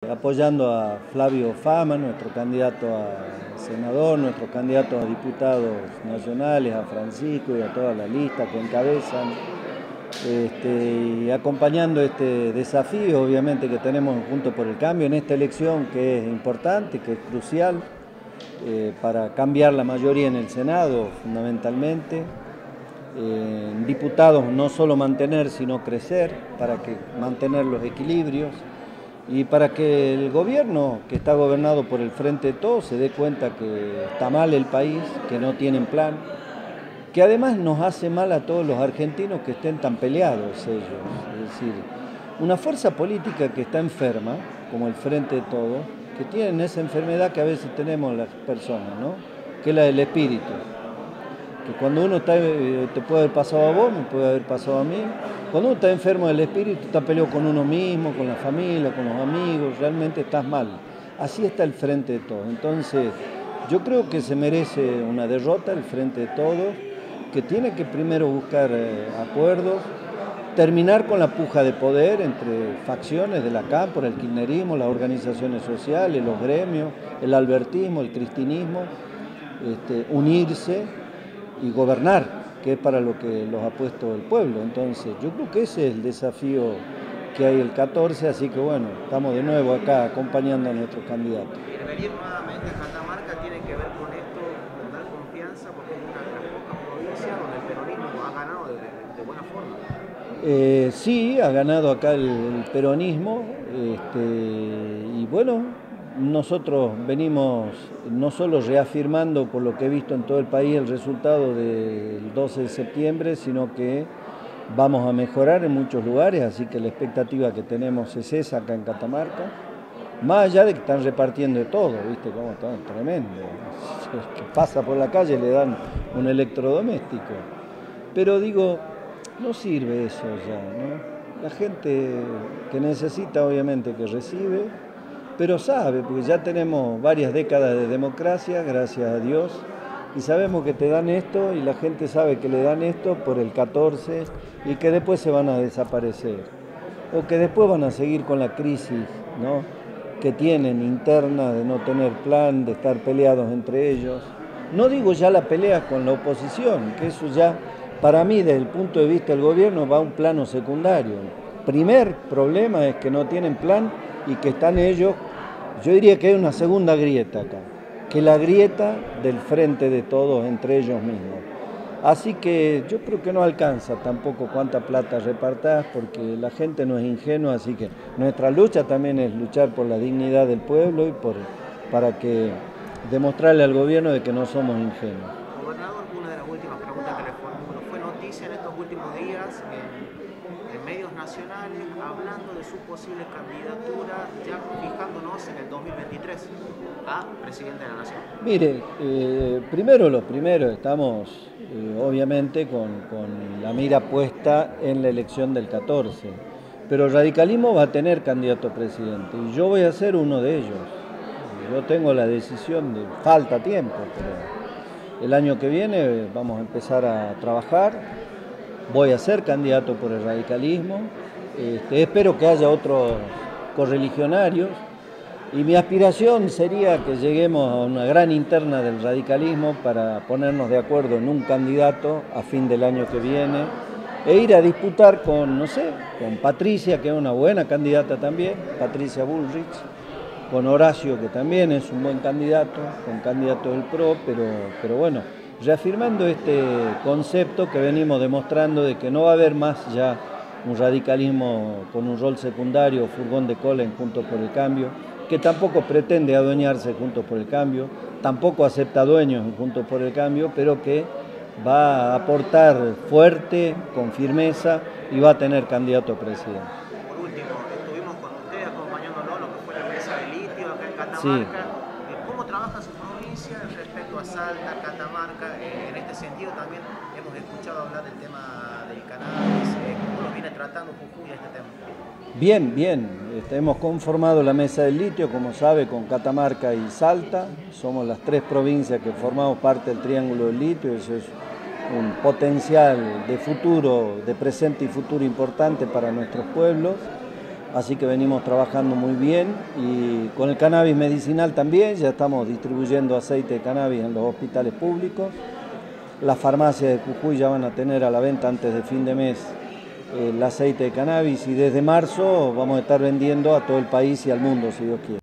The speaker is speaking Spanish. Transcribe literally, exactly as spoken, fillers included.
Apoyando a Flavio Fama, nuestro candidato a senador, nuestros candidatos a diputados nacionales, a Francisco y a toda la lista que encabezan, este, y acompañando este desafío obviamente que tenemos Juntos por el Cambio en esta elección que es importante, que es crucial eh, para cambiar la mayoría en el Senado fundamentalmente. Eh, en diputados no solo mantener sino crecer para que mantener los equilibrios. Y para que el gobierno, que está gobernado por el Frente de Todos, se dé cuenta que está mal el país, que no tienen plan, que además nos hace mal a todos los argentinos que estén tan peleados ellos. Es decir, una fuerza política que está enferma, como el Frente de Todos, que tienen esa enfermedad que a veces tenemos las personas, ¿no? Que es la del espíritu. Que cuando uno está, te puede haber pasado a vos, me puede haber pasado a mí. Cuando uno está enfermo del espíritu, está peleado con uno mismo, con la familia, con los amigos, realmente estás mal. Así está el Frente de Todos. Entonces, yo creo que se merece una derrota el Frente de Todos, que tiene que primero buscar eh, acuerdos, terminar con la puja de poder entre facciones de la cámpora, el kirchnerismo, las organizaciones sociales, los gremios, el albertismo, el cristinismo, este, unirse y gobernar, que es para lo que los ha puesto el pueblo. Entonces, yo creo que ese es el desafío que hay el catorce, así que bueno, estamos de nuevo acá acompañando a nuestros candidatos. Venir nuevamente a Catamarca tiene que ver con esto, con dar confianza, porque es una de las pocas provincias donde el peronismo ha ganado de, de, de buena forma. Eh, sí, ha ganado acá el, el peronismo, este, y bueno, nosotros venimos no solo reafirmando por lo que he visto en todo el país el resultado del doce de septiembre, sino que vamos a mejorar en muchos lugares, así que la expectativa que tenemos es esa acá en Catamarca, más allá de que están repartiendo de todo, ¿viste? Como está tremendo, que pasa por la calle le dan un electrodoméstico, pero digo, no sirve eso ya, ¿no? La gente que necesita obviamente que recibe, pero sabe, porque ya tenemos varias décadas de democracia, gracias a Dios, y sabemos que te dan esto y la gente sabe que le dan esto por el catorce y que después se van a desaparecer, o que después van a seguir con la crisis, ¿no?, que tienen interna de no tener plan, de estar peleados entre ellos. No digo ya la pelea con la oposición, que eso ya para mí desde el punto de vista del gobierno va a un plano secundario. El primer problema es que no tienen plan y que están ellos, yo diría que hay una segunda grieta acá, que la grieta del Frente de Todos entre ellos mismos. Así que yo creo que no alcanza tampoco cuánta plata repartás, porque la gente no es ingenua, así que nuestra lucha también es luchar por la dignidad del pueblo y por, para que demostrarle al gobierno de que no somos ingenuos. Gobernador, una de las últimas preguntas que le formulo, fue noticia en estos últimos días en, en medios nacionales hablando de su posible candidatura, ya fijándonos en el dos mil veintitrés a presidente de la Nación. Mire, eh, primero lo primero, estamos eh, obviamente con, con la mira puesta en la elección del catorce, pero el radicalismo va a tener candidato a presidente y yo voy a ser uno de ellos. Yo tengo la decisión de, falta tiempo, pero el año que viene vamos a empezar a trabajar, voy a ser candidato por el radicalismo, este, espero que haya otros correligionarios y mi aspiración sería que lleguemos a una gran interna del radicalismo para ponernos de acuerdo en un candidato a fin del año que viene e ir a disputar con, no sé, con Patricia, que es una buena candidata también, Patricia Bullrich, con Horacio, que también es un buen candidato, con candidato del P R O, pero, pero bueno, reafirmando este concepto que venimos demostrando de que no va a haber más ya un radicalismo con un rol secundario, furgón de cola en Juntos por el Cambio, que tampoco pretende adueñarse Juntos por el Cambio, tampoco acepta dueños en Juntos por el Cambio, pero que va a aportar fuerte, con firmeza y va a tener candidato a presidente. Por último, estuvimos con usted acompañándolo lo que fue la mesa de litio acá en Catamarca. Sí. ¿Cómo trabaja su provincia respecto a Salta, Catamarca? En este sentido también hemos escuchado hablar del tema del cannabis, ¿cómo lo viene tratando Jujuy este tema? Bien, bien. Este, hemos conformado la mesa del litio, como sabe, con Catamarca y Salta. Somos las tres provincias que formamos parte del Triángulo del Litio. Eso es un potencial de futuro, de presente y futuro importante para nuestros pueblos. así que venimos trabajando muy bien, y con el cannabis medicinal también, ya estamos distribuyendo aceite de cannabis en los hospitales públicos. Las farmacias de Jujuy ya van a tener a la venta antes de fin de mes el aceite de cannabis, y desde marzo vamos a estar vendiendo a todo el país y al mundo, si Dios quiere.